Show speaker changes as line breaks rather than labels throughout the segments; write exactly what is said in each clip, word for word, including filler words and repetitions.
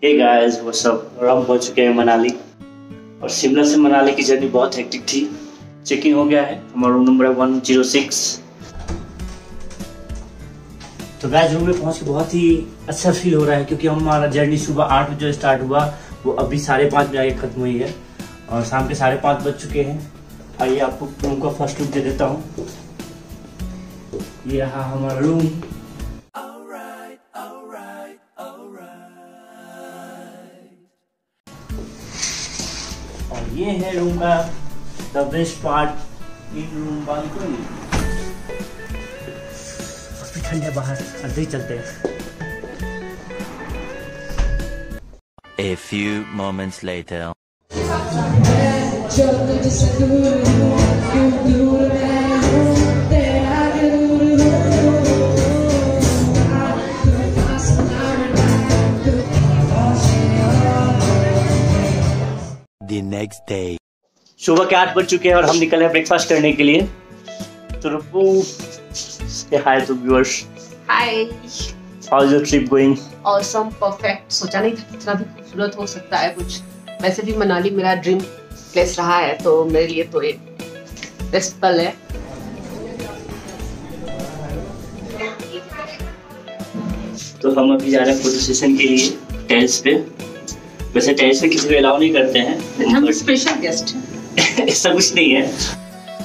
Hey guys what's up. और हम पहुंच चुके हैं मनाली और शिमला से मनाली की जर्नी बहुत हेक्टिक थी। चेकिंग हो गया है, हमारा रूम नंबर है वन जीरो सिक्स। तो गाइस रूम में पहुंच के बहुत ही अच्छा फील हो रहा है क्योंकि हमारा जर्नी सुबह आठ बजे स्टार्ट हुआ, वो अभी साढ़े पाँच बजे आके खत्म हुई है और शाम के साढ़े पाँच बज चुके हैं। आइए आपको रूम का फर्स्ट लुक दे देता हूँ। ये रहा हमारा रूम। और ये है रूम का the best part, in room balcony. ठंड है बाहर, अंदर ही चलते हैं।
A few moments later. The next day.
सुबह के आठ बज चुके हैं और हम निकले हैं ब्रेकफास्ट करने के लिए। तो रुपू say hi to viewers.
Hi.
How's your trip going?
Awesome, perfect. सोचा नहीं था कितना भी खूबसूरत हो सकता है कुछ। वैसे भी मनाली मेरा ड्रीम प्लेस रहा है तो मेरे लिए तो एक बेस्ट पल है।
तो हम अभी जा रहे हैं फोटो सेशन के लिए टेरेस पे। वैसे टेरेस पे किसी को अलाउ नहीं करते हैं,
हम स्पेशल गेस्ट हैं।
ऐसा कुछ नहीं है।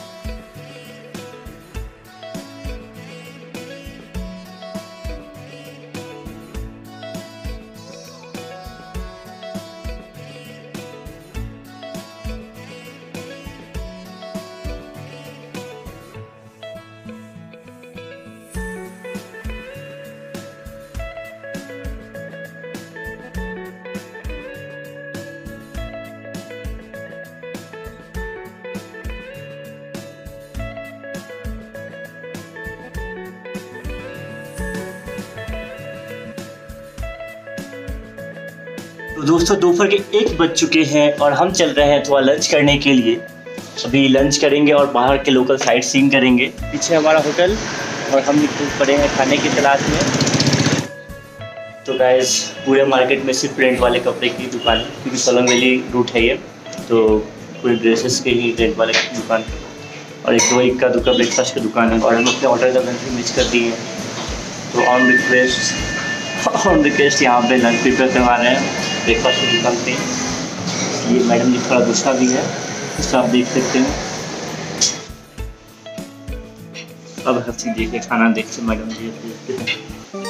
तो दोस्तों दोपहर के एक बज चुके हैं और हम चल रहे हैं थोड़ा लंच करने के लिए। अभी लंच करेंगे और बाहर के लोकल साइट सीइंग करेंगे। पीछे हमारा होटल और हम निकल पड़े हैं खाने की तलाश में। तो गाइस पूरे मार्केट में सिर्फ रेंट वाले कपड़े की दुकान है क्योंकि सोलंग वैली रूट है ये, तो पूरे ड्रेसेस के ही रेंट वाले की दुकान और एक दो एक का दुका ब्रेकफास्ट की दुकान है। और हम अपने ऑर्डर का लंच मिस कर दिए हैं, तो ऑन रिक्वेस्ट ऑन रिक्वेस्ट यहाँ पे लंच प्रिपेयर करवा रहे हैं ब्रेकफास्ट की दुकान पे। ये मैडम जी थोड़ा गुस्सा भी है, इसको आप देख सकते हैं। अब हर चीज़ देख के खाना देख के मैडम जी देखते हैं।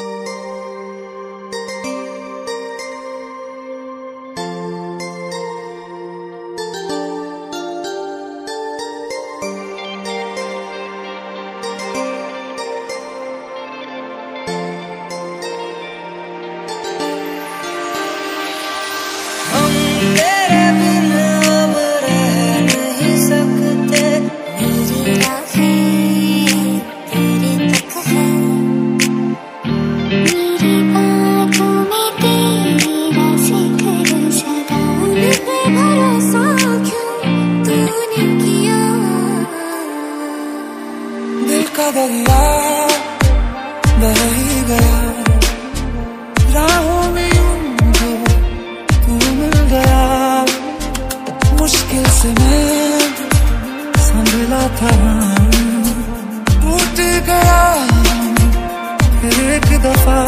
दरिया बह ही गया, राहों में यूं जो तू मिल गया। मुश्किल से मैं संभला था, टूट गया फिर एक दफा।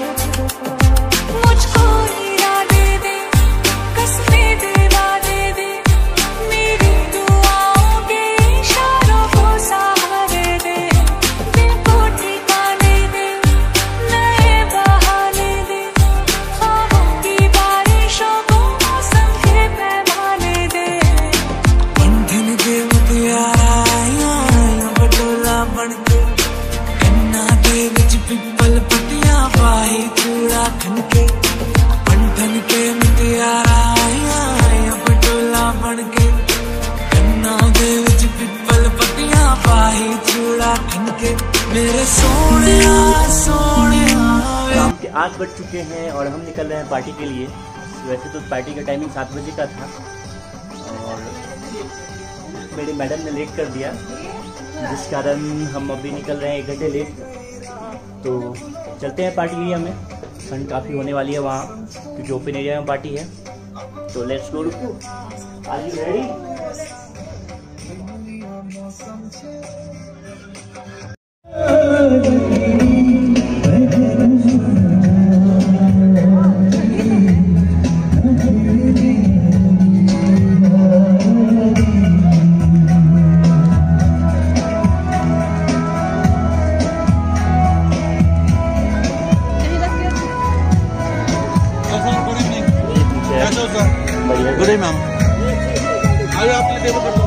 मेरे सोनिया सोनिया।
शाम के आठ बज चुके हैं और हम निकल रहे हैं पार्टी के लिए। वैसे तो पार्टी का टाइमिंग सात बजे का था और मेरी मैडम ने लेट कर दिया, जिस कारण हम अभी निकल रहे हैं एक घंटे लेट। तो चलते हैं पार्टी लिए हमें। ठंड काफ़ी होने वाली है वहाँ, क्योंकि ओपन एरिया में पार्टी है। तो let's go. Are you ready?
Good evening ma'am. आइए आपने टेबल पर